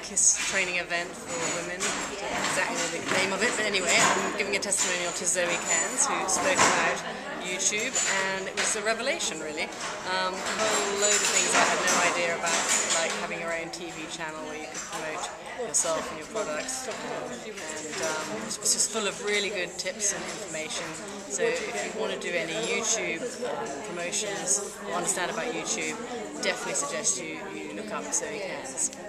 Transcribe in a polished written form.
kiss training event for women. I don't know exactly the name of it, but anyway, I'm giving a testimonial to Zoe Cairns, who spoke about YouTube, and it was a revelation, really. A whole load of things I had no idea about, like having your own TV channel where you could promote yourself and your products, and it was just full of really good tips and information. So if you want to do any YouTube promotions or understand about YouTube, definitely suggest you look up Zoe Cairns.